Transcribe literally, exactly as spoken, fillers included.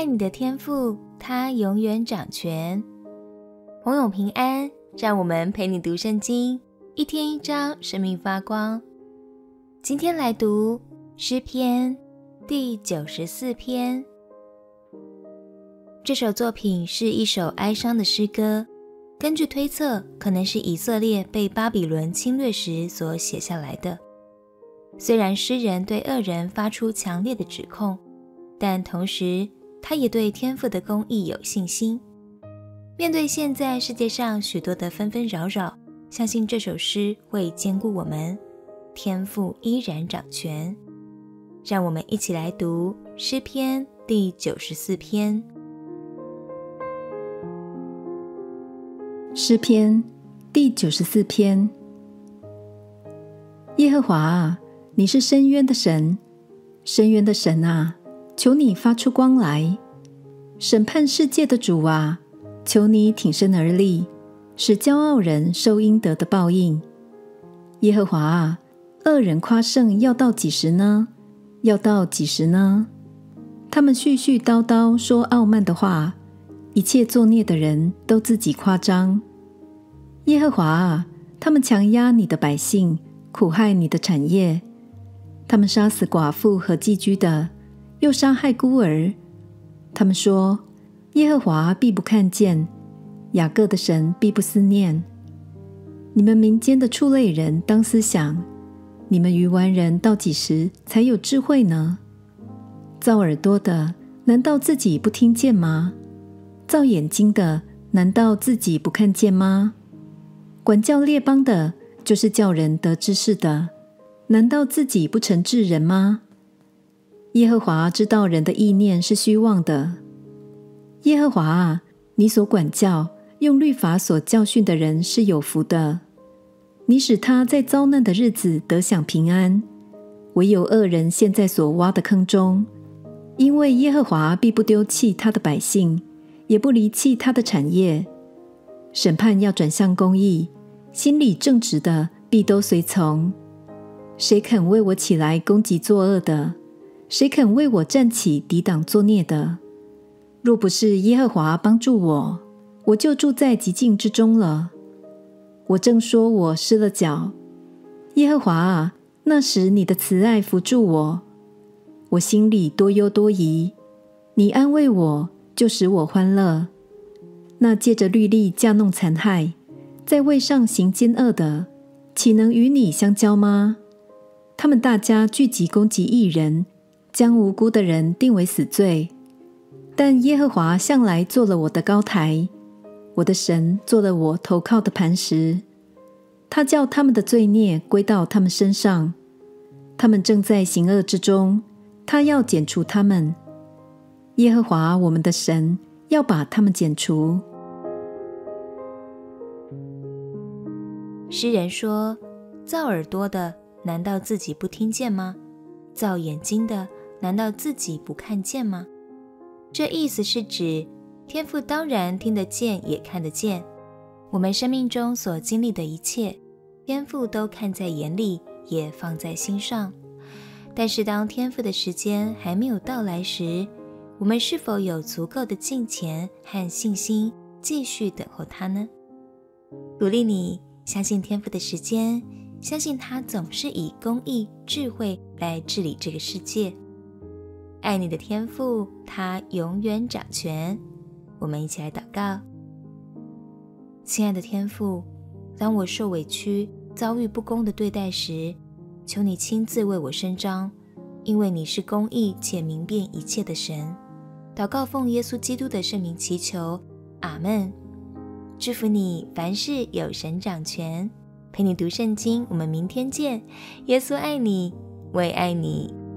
你的天父，他永远掌权。朋友平安，让我们陪你读圣经，一天一章，生命发光。今天来读诗篇第九十四篇。这首作品是一首哀伤的诗歌，根据推测，可能是以色列被巴比伦侵略时所写下来的。虽然诗人对恶人发出强烈的指控，但同时他也对天父的公义有信心。面对现在世界上许多的纷纷扰扰，相信这首诗会坚固我们，天父依然掌权。让我们一起来读诗篇第九十四篇。 诗篇第九十四篇。耶和华啊，你是深渊的神，深渊的神啊，求你发出光来。审判世界的主啊，求你挺身而立，使骄傲人受应得的报应。耶和华啊，恶人夸胜要到几时呢？要到几时呢？他们絮絮叨叨说傲慢的话，一切作孽的人都自己夸张。耶和华啊，他们强压你的百姓，苦害你的产业。他们杀死寡妇和寄居的，又杀害孤儿。他们说，耶和华必不看见，雅各的神必不思念。你们民间的畜类人当思想，你们愚顽人到几时才有智慧呢？造耳朵的，难道自己不听见吗？造眼睛的，难道自己不看见吗？管教列邦的，就是叫人得知识的，难道自己不成智人吗？耶和华知道人的意念是虚妄的。耶和华啊，你所管教、用律法所教训的人是有福的。你使他在遭难的日子得享平安，唯有恶人陷在所挖的坑中。因为耶和华必不丢弃他的百姓，也不离弃他的产业。审判要转向公义，心里正直的必都随从。谁肯为我起来攻击作恶的？谁肯为我站起抵挡作孽的？若不是耶和华帮助我，我就住在极境之中了。我正说我失了脚，耶和华啊，那时你的慈爱扶助我。我心里多忧多疑，你安慰我，就使我欢乐。那借着律例架弄残害，在位上行奸恶的，岂能与你相交吗？他们大家聚集攻击义人，将无辜的人定为死罪。但耶和华向来做了我的高台，我的神做了我投靠的磐石。他叫他们的罪孽归到他们身上，他们正在行恶之中，他要剪除他们。耶和华我们的神要把他们剪除。 诗人说，造耳朵的，难道自己不听见吗？造眼睛的，难道自己不看见吗？这意思是指，天父当然听得见也看得见，我们生命中所经历的一切，天父都看在眼里，也放在心上。但是当天父的时间还没有到来时，我们是否有足够的敬虔和信心继续等候他呢？鼓励你相信天父的时间，相信他总是以公义、智慧来治理这个世界。爱你的天父，他永远掌权。我们一起来祷告。亲爱的天父，当我受委屈、遭遇不公的对待时，求你亲自为我伸张，因为你是公义且明辨一切的神。祷告奉耶稣基督的圣名祈求，阿们。祝福你凡事有神掌权。陪你读圣经，我们明天见。耶稣爱你，我也爱你。